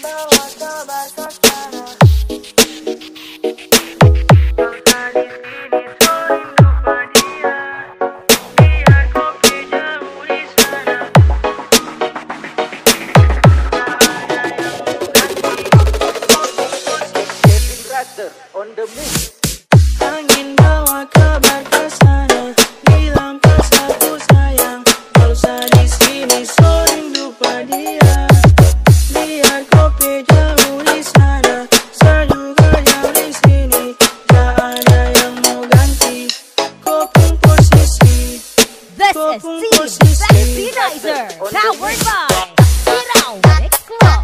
On the mix. Angin bawa kabar ke sana, bilang ke sapu sayang, kalau saya di sini so rindu pada dia. Biar kopi jauh di sana, saya juga jauh di sini, tak ada yang mau ganti. Kau pun posisi, This is Sexy Riser, powered by Sirau Mix Club.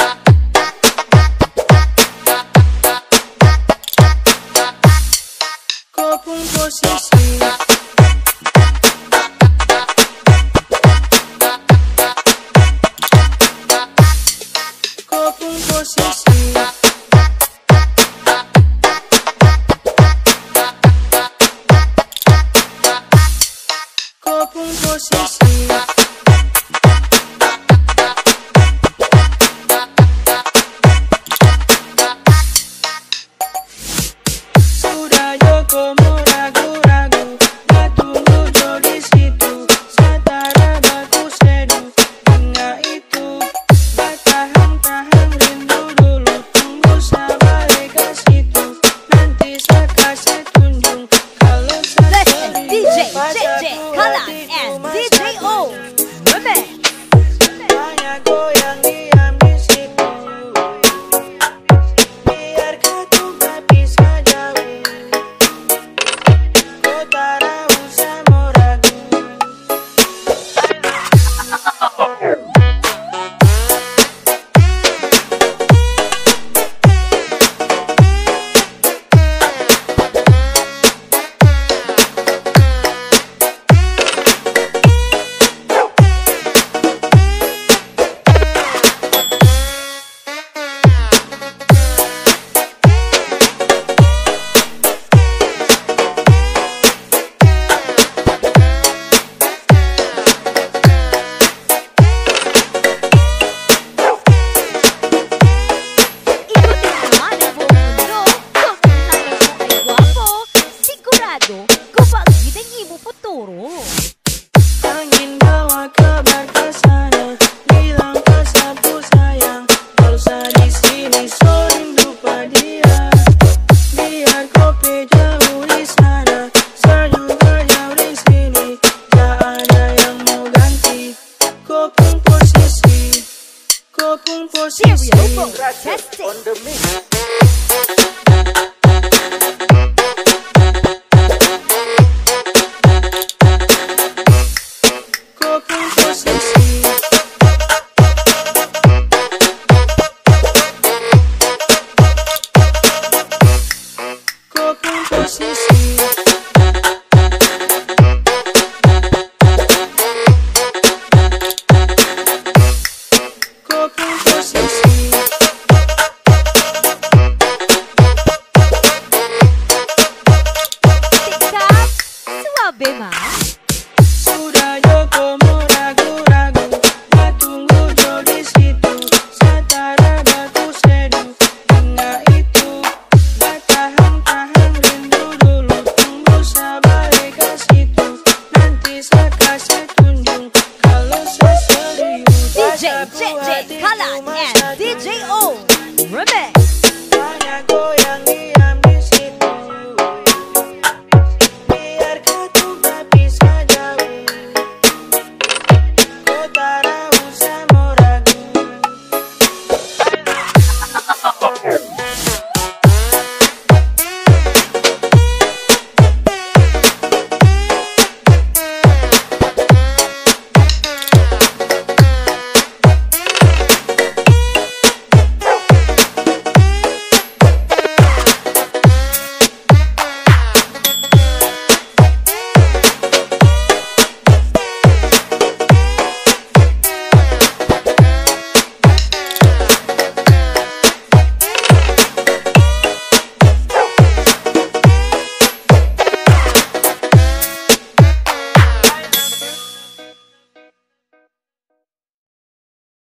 Kau pun posisi, kau pun posisi, kau pun posisi. Sudah Joko mau ragu-ragu, gak tunggu Jo di situ. Satara baku seduh, hingga itu gak tahan-tahan rindu dulu. Tunggu sabar ke situ, nanti saya kasih tunjuk. Kalau saya This is DJ, JJ, Kalan, and DJ O. Remix. banyak goyang diam di situ. Biar kau gak bisa jauh, kau tak usah mau ragu. Angin bawa kabar ke sana, bilang ke sapu sayang, kalau saya di sini so rindu pada dia. Biar kopi jauh di sana, saya juga jauh di sini, tak ada yang mau ganti. Kau pun posisi, kau pun posisi. On the mix. Kau pun posisi, kau pun posisi, kau pun posisi. TikTok, suabe mas. Sudah Joko mau ragu-ragu, gak tunggu Jo di situ. Satara baku seduh, hingga itu gak tahan-tahan rindu dulu. Tunggu sabar ke situ, nanti saya kasih tunjuk. Kalau saya serius, DJ, JJ, Kalan, and DJ O. Remix.